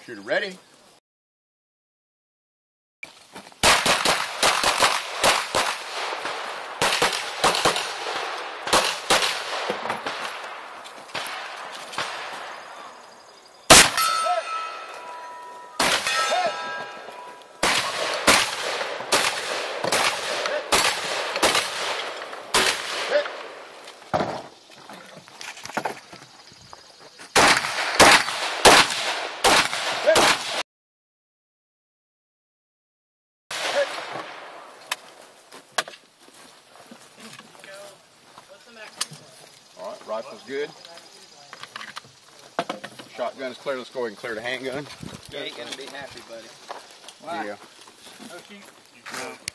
Shooter ready. All right, rifle's good. Shotgun is clear. Let's go ahead and clear the handgun. You ain't gonna be happy, buddy. Yeah. No shoot.